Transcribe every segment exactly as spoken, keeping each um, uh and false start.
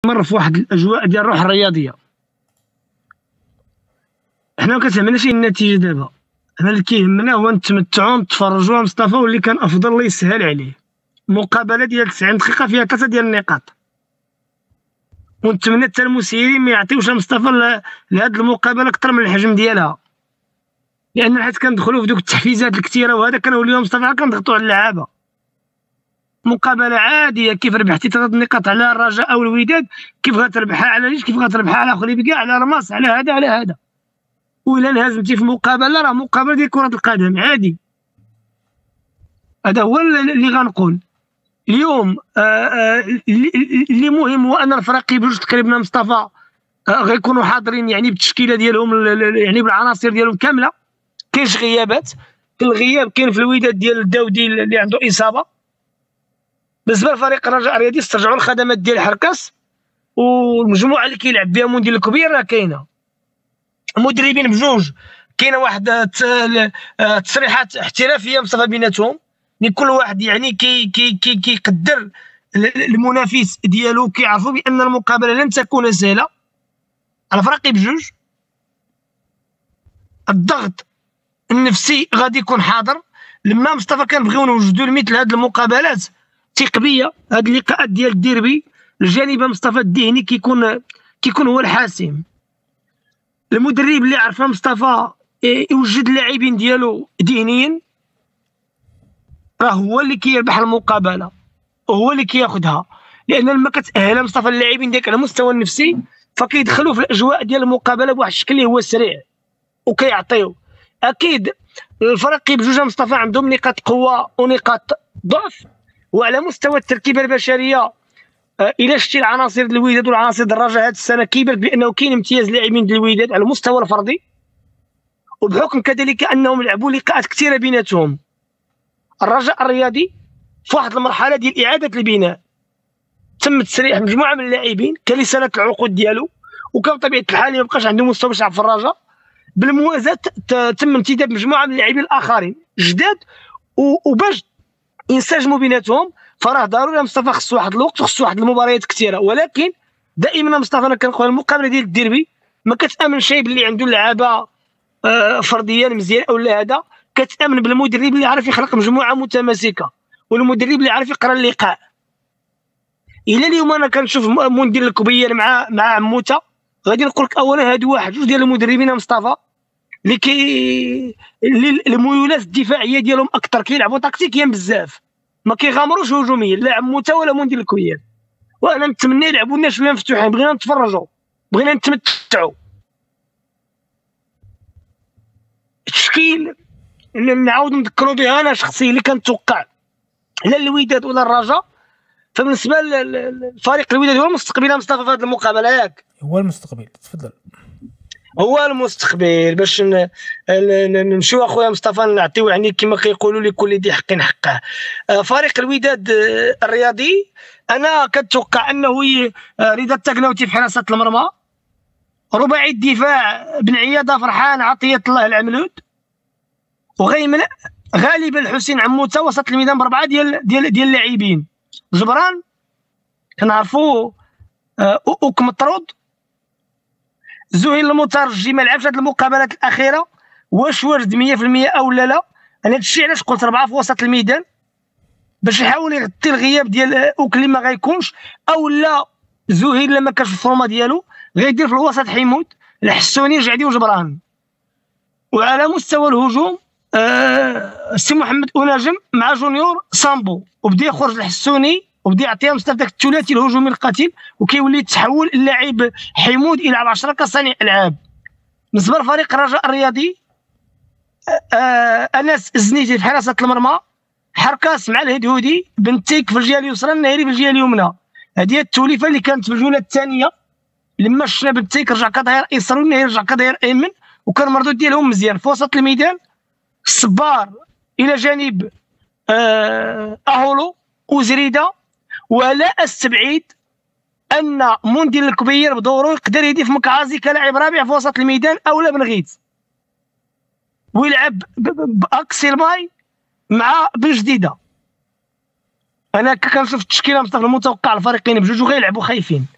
كتمر في واحد الاجواء ديال الروح الرياضيه. حنا ما كتهمناش النتيجه دابا، حنا اللي كيهمنا هو نتمتعوا نتفرجوا مصطفى واللي كان افضل الله يسهل عليه. مقابله ديال تسعين دقيقه فيها ثلاثه ديال النقاط، ونتمنى حتى المسيرين ما يعطيوش مصطفى لهاد المقابله اكثر من الحجم ديالها، لان حيت كندخلوا في دوك التحفيزات الكثيره وهذا كنوليو مصطفى كنضغطوا على اللعابه. مقابله عاديه كيف ربحتي ثلاث نقاط على الرجاء او الوداد، كيف غتربحها على ليش، كيف غتربحها على خليب كاع، على رماس، على هذا على هذا. وإلا انهزمتي في مقابله راه مقابله ديال كره القدم عادي. هذا هو اللي غنقول اليوم. آه آه اللي مهم هو ان الفريق بجوج تقريبا مصطفى آه غيكونوا حاضرين، يعني بالتشكيله ديالهم، يعني بالعناصر ديالهم كامله. كاينش غيابات، كاين الغياب كاين في الوداد ديال الداودي اللي عنده اصابه. بالنسبه لفريق الرجاء الرياضي استرجعوا الخدمات ديال حركاس، والمجموعه اللي كيلعب بها مدير الكبير راه كاينه. المدربين بجوج كاينه واحد تصريحات احترافيه مصطفى بيناتهم، كل واحد يعني كي كي كي كيقدر المنافس ديالو، كيعرفوا بان المقابله لن تكون سهله على فريقي بجوج. الضغط النفسي غادي يكون حاضر. لما مصطفى كنبغيو نوجدوا لمثل هذه المقابلات تقبيه، هذه اللقاءات ديال الديربي، الجانب مصطفى الذهني كيكون كيكون هو الحاسم. المدرب اللي عرف مصطفى يوجد اللاعبين ديالو ذهنيا راه هو اللي كيربح المقابله وهو اللي كياخذها، لان لما كتاهل مصطفى اللاعبين ديالك على المستوى النفسي فكيدخلوا في الاجواء ديال المقابله بواحد الشكل اللي هو سريع وكيعطيو. اكيد الفريق بجوج مصطفى عندهم نقاط قوه ونقاط ضعف، وعلى مستوى التركيبه البشريه الى شتي العناصر ديال الوداد والعناصر ديال الرجاء هذه السنه كيبان بانه كاين امتياز لاعبين ديال الوداد على المستوى الفردي، وبحكم كذلك انهم لعبوا لقاءات كثيره بيناتهم. الرجاء الرياضي في واحد المرحله ديال اعاده البناء، تم تسريح مجموعه من اللاعبين كلسنه العقود ديالو، وكان بطبيعه الحال ما بقاش عنده مستوى باش يلعب في الرجاء. بالموازاه تم انتداب مجموعه من اللاعبين الاخرين جداد، وباش ينسجموا بيناتهم فراه ضروري مصطفى خصو واحد الوقت وخصو واحد المباريات كثيره. ولكن دائما مصطفى انا كنقول المقابله ديال الديربي ما كتامن شيء باللي عنده لعابه آه فرديا مزيان او لا، هذا كتامن بالمدرب اللي عارف يخلق مجموعه متماسكه، والمدرب اللي عارف يقرا اللقاء. الى اليوم انا كنشوف مدير الكبير مع مع عموته، غادي نقول لك اولا هادو واحد جوج ديال المدربين مصطفى اللي كي الميولات الدفاعيه ديالهم اكثر، كيلعبوا تكتيكيا بزاف، ما كيغامروش هجوميا لا عموته ولا مدير الكبير. وانا نتمنى يلعبوا لنا شويه مفتوحين، بغينا نتفرجوا، بغينا نتمتعوا. التشكيل اللي نعاود نذكروا بها انا شخصيا اللي كنتوقع لا الوداد ولا الرجاء، فبالنسبه للفريق الوداد هو المستقبل مصطفى في هذه المقابله. ياك هو المستقبل، تفضل. هو المستقبل باش نمشيو اخويا مصطفى نعطيو يعني كما كيقولوا لكل ذي حق حقه. فريق الوداد الرياضي انا كنتوقع انه رضا التقناوتي في حراسه المرمى، رباعي الدفاع بن عياضه فرحان عطيه الله العملود، وغيمن غالبا الحسين عموته وسط الميدان بربعه ديال ديال ديال اللاعبين. جبران كنعرفوا اوك مطرود، زهير المترجي ما لعبش هذه المقابلات الاخيره، واش وارد مية في المية او لا لا. انا هذا الشيء علاش قلت ربعه في وسط الميدان باش يحاول يغطي الغياب ديال اوك اللي ما غيكونش، او لا زهير لما كانش في الفورمه ديالو غيدير في الوسط حمود الحسوني جعدي وجبران. وعلى مستوى الهجوم آه سي محمد أناجم مع جونيور سامبو، وبدا يخرج الحسوني وبدا يعطيهم مصطفى داك الثلاثي الهجومي القاتل، وكيولي يتحول اللاعب حمود الى عشرة كصانع العاب. بالنسبه لفريق الرجاء الرياضي آه انس الزنيتي في حراسه المرمى، حركاس مع الهدهودي، بنتيك في الجهه اليسرى، النهيري في الجهه اليمنى. هذه هي التوليفه اللي كانت في الجوله الثانيه، لما شفنا بنتيك رجع كظهير ايسر والنهيري رجع كظهير ايمن، وكان المردود ديالهم مزيان. في وسط الميدان الصبار الى جانب آه اهولو وزريده، ولا استبعد ان مندير الكبير بدوره يقدر يضيف مكعازي كلاعب رابع في وسط الميدان او لا بن غيث، ويلعب باكسي الماي مع بن جديده. انا كنشوف التشكيله مصطفى المتوقع الفريقين بجوج غيلعبوا خايفين،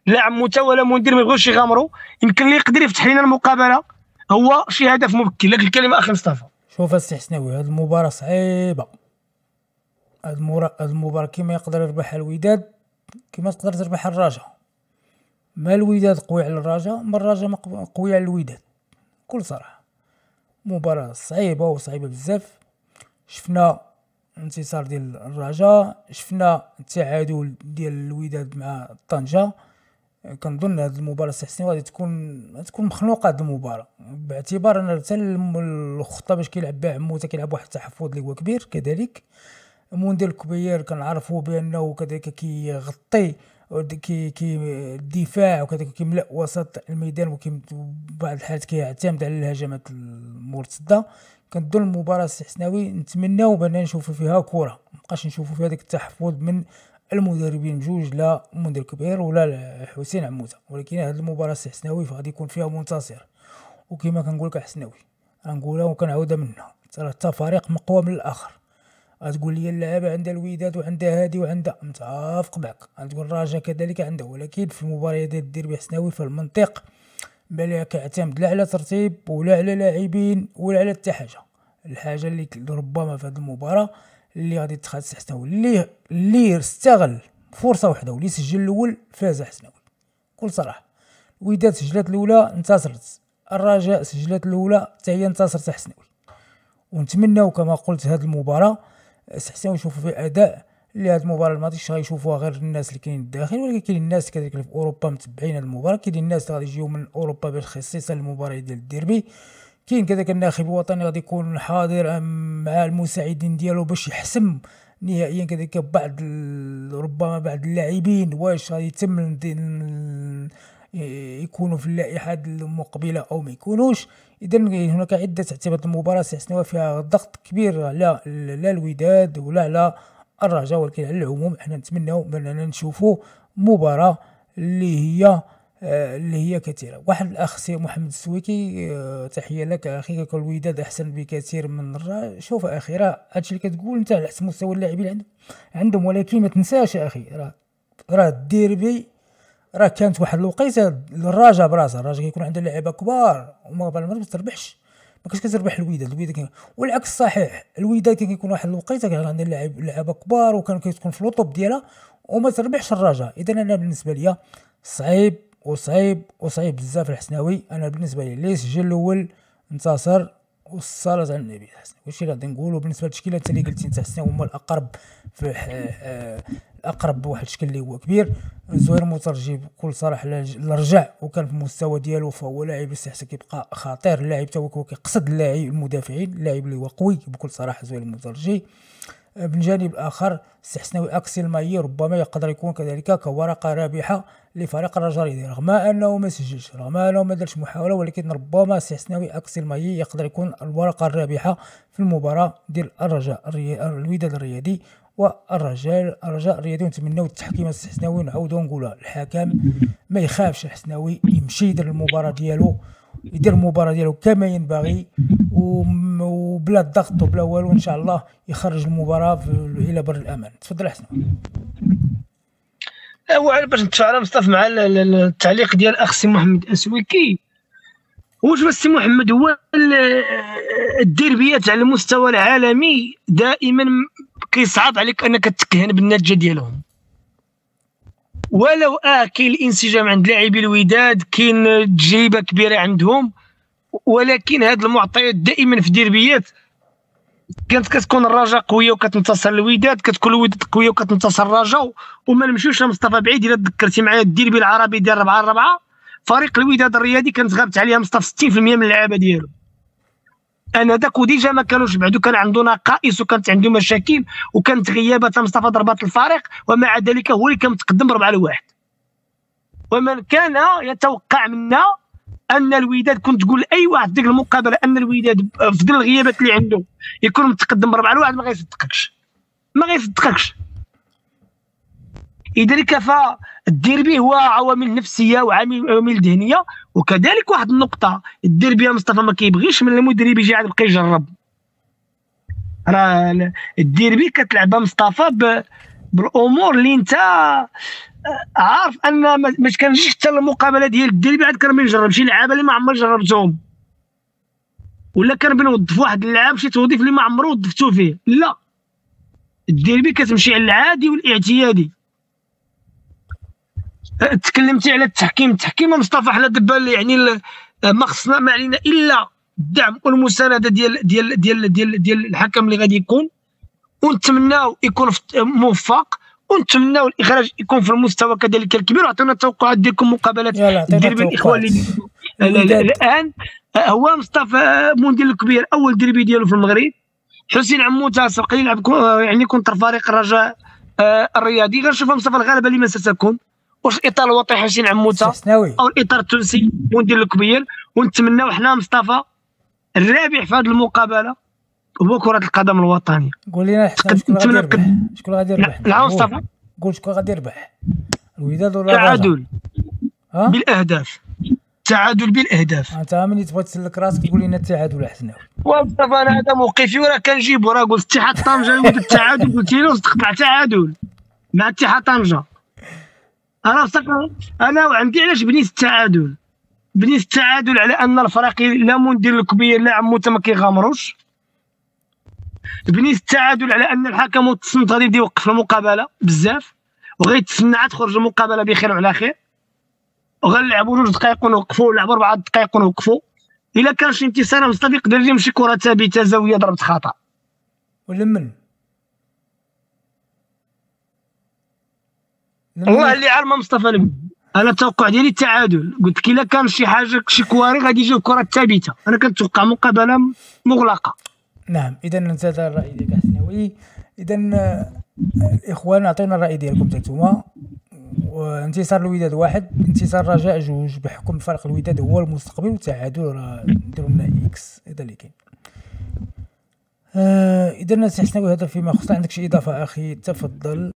لا عموته ولا مندير ما يبغوش يغامروا، يمكن اللي يقدر يفتح لنا المقابله هو شي هدف مبكر. لك الكلمه اخي مصطفى. شوف السي حسناوي، هاد المباراه صعيبه، هاد المباراه كيما يقدر يربحها الوداد كيما تقدر تربح الرجاء. ما الوداد قوي على الرجاء، ما الرجاء قوي على الوداد بكل صراحه. مباراه صعيبه وصعيبه بزاف. شفنا انتصار ديال الرجاء، شفنا التعادل ديال الوداد مع طنجة. كنظن هاد المباراه سي حسين غادي تكون تكون مخنوقه هاد المباراه، باعتبار ان حتى الخطه باش كيلعب بها عموته كيلعب واحد التحفظ اللي هو كبير. كذلك مندير الكبير كنعرفوا بانه كذلك كيغطي كي كي الدفاع وكذلك كيملا وسط الميدان، وكي بعض الحالات كيعتمد على الهجمات المرتده. كنظن المباراه سي حسناوي نتمناو بان نشوفوا فيها كره، مابقاش نشوفوا فيها داك التحفظ من المدربين بجوج، لا مندير كبير ولا حسين عموته. ولكن هذه المباراه سي حسناوي فغادي يكون فيها منتصر، وكما كنقول لك حسناوي غنقولها وكنعاودها منها، حتى فريق مقوى من الاخر. غتقول لي اللعابه عندها الوداد وعندها هادي وعندها، متفق معك. غتقول الرجاء كذلك عنده، ولكن في المباراه ديال الديربي حسناوي فالمنطق بالي كيعتمد لا على ترتيب ولا على لاعبين ولا على حتى حاجه. الحاجه اللي ربما في هذه المباراه اللي غادي تخاد حسناوي اللي اللي استغل فرصه واحده واللي سجل الاول فاز حسناوي بكل صراحه. الوداد سجلت الاولى انتصرت، الرجاء سجلت الاولى حتى هي انتصرت حسناوي. ونتمناو كما قلت هذه المباراه حسناوي يشوفوا في اداء اللي هذه المباراه ماشي غيشوفوها غير الناس اللي كاينين الداخل، ولكن كاين الناس كذلك في اوروبا متبعين هذه المباراه. كاين الناس غادي يجيو من اوروبا باش خصيصا المباراه ديال الديربي. كاين كذلك الناخب الوطني غادي يكون حاضر مع المساعدين ديالو باش يحسم نهائيا كذلك بعض ربما بعض اللاعبين واش غادي يتم يكونوا في اللائحه المقبله او ما يكونوش. اذا هناك عده اعتبارات. المباراه حسناوي فيها ضغط كبير على لا الوداد ولا على الرجاء، ولكن على العموم احنا نتمناو باننا نشوفوا مباراه اللي هي آه اللي هي كثيره. واحد الاخ سي محمد السويكي، آه تحيه لك اخي، كل الوداد احسن بكثير من الرجاء. شوف اخي راه هادشي اللي كتقول انت على حسب مستوى اللاعبين عندهم عندهم ولكن ما تنساش اخي راه راه الديربي راه كانت واحد الوقيته الرجاء براسها الرجاء كيكون عنده لاعيبه كبار وما ما تربحش، ما كاش كتربح الوداد. الوداد والعكس صحيح، الوداد كيكون واحد الوقيته كان عنده لاعب لعابه كبار وكان كتكون في لوطوب ديالها وما تربحش الرجاء. اذا انا بالنسبه لي صعيب وصعيب وصعيب بزاف الحسناوي. انا بالنسبه لي اللي سجل الاول انتصر والصلاه على النبي الحسناوي. واش غادي نقولوا بالنسبه للتشكيله اللي قلتي انت حسناوي هما الاقرب في الاقرب بواحد الشكل اللي هو كبير. زهير مترجي بكل صراحه رجع وكان في المستوى ديالو، فهو لاعب حتى كيبقى خطير. اللاعب تا هو كيقصد اللاعب المدافعين، اللاعب اللي هو قوي بكل صراحه زهير مترجي. من جانب اخر السي حسناوي اكسل مايي ربما يقدر يكون كذلك كورقه رابحه لفريق الرجاء، رغم انه ما سجلش رغم انه ما دارش محاوله، ولكن ربما السي حسناوي اكسل مايي يقدر يكون الورقه الرابحه في المباراه ديال الرجاء الوداد الرياضي والرجاء الرجاء الرياضي. ونتمناو التحكيم السي حسناوي نعاودو نقولها، الحكم ما يخافش الحسناوي يمشي يدير المباراه ديالو يدير المباراه ديالو كما ينبغي وبلا ضغط وبلا والو، ان شاء الله يخرج المباراه الى بر الامان. تفضل حسن. هو باش نتفاعل مصطفى مع التعليق ديال اخ سي محمد السويكي، واش السي محمد هو الديربيات على المستوى العالمي دائما كيصعب عليك انك تكهن بالنتيجه ديالهم، ولو اه كاين الانسجام عند لاعبي الوداد، كاين تجربه كبيره عندهم، ولكن هاد المعطيات دائما في ديربيات كانت كتكون الرجاء قويه وكتنتصر الوداد، كتكون الوداد قويه وكتنتصر الرجاء. وما نمشيوش لمصطفى بعيد، الا تذكرتي معايا الديربي العربي ديال أربعة أربعة فريق الوداد الرياضي كانت غابت عليها مصطفى ستين بالمئة من اللعابه ديالو. انا داك وديجا ما كانوش بعدو، كان عنده نقائص وكانت عنده مشاكل وكانت غيابات مصطفى ضربات الفريق، ومع ذلك هو اللي كان متقدم بربعه لواحد. ومن كان يتوقع منا ان الوداد، كنت تقول اي واحد ديك المقابله ان الوداد في ظل الغيابات اللي عنده يكون متقدم بربعه لواحد، ما غيصدقكش ما غيصدقكش. لذلك فالديربي هو عوامل نفسيه وعوامل ذهنيه. وكذلك واحد النقطه، الديربي يا مصطفى ما كيبغيش من المدرب يجي عاد يبقى يجرب. راه الديربي كتلعبها مصطفى بالامور اللي انت عارف ان ما ما كانجيش حتى المقابله ديال الديربي عاد كنبغي نجرب شي لعابه اللي ما عمري جربتهم، ولا كنبغي نوظف واحد اللعاب شي توظيف اللي ما عمرو وظفتو فيه. لا، الديربي كتمشي على العادي والاعتيادي. تكلمتي على التحكيم، التحكيم مصطفى حنا دابا يعني ما خصنا ما علينا الا الدعم والمسانده ديال ديال ديال ديال ديال الحكم اللي غادي يكون، ونتمناو يكون موفق، ونتمناو الاخراج يكون في المستوى كذلك الكبير. وعطينا التوقعات ديالكم مقابلات الديربي الاخوان اللي الان. هو مصطفى مونديال الكبير اول ديربي ديالو في المغرب. حسين عموته سبق يلعب يعني كونتر فريق الرجاء الرياضي. غنشوفوا مصطفى الغالبه لما ستكون، واش الاطار الوطني حسين عموته او الاطار التونسي مونديال الكبير. ونتمناو حنا مصطفى الرابح في هذه المقابله هو كره القدم الوطنيه. قول لنا شكون غادي يربح؟ شكون غادي يربح؟ لا مصطفى قول شكون غادي يربح، الوداد ولا الرجاء؟ تعادل بالاهداف، تعادل بالاهداف. انت ملي تبغي تسلك راسك تقول لنا التعادل احسن. ومصطفى انا هذا موقفي وراه كنجيبو، راه قلت اتحاد طنجه يود التعادل، قلت له تقطع تعادل مع اتحاد طنجه. انا انا عندي علاش بنيت التعادل، بنيت التعادل على ان الفريق لا مندير الكبير لا عموته ما كيغامروش. بنيت التعادل على ان الحكم والتصنيف غادي يبدا يوقف المقابله بزاف، وغيتسنى عاد تخرج المقابله بخير وعلى خير، وغنلعبوا جوج دقائق ونوقفوا، ونلعبوا اربع دقائق ونوقفوا. الا كان شي انتصار مصطفى يقدر يمشي كره ثابته زاويه ضربه خطا. ولمن والله اللي عالمه مصطفى لمن. انا التوقع ديالي التعادل، قلت لك الا كان شي حاجه شي كواري غادي يجيو كره ثابته. انا كنتوقع مقابله مغلقه. نعم، اذا انت هذا الراي ديالك حسناوي. اذا الاخوان عطيونا الراي ديالكم حتى نتوما. وانتصار الوداد واحد، انتصار الرجاء جوج، بحكم فرق الوداد هو المستقبل، والتعادل راه نديرو لنا اكس. هذا اللي كاين. آه اذا الناس حسناوي هذا فيما خصنا. عندك شي اضافه اخي؟ تفضل.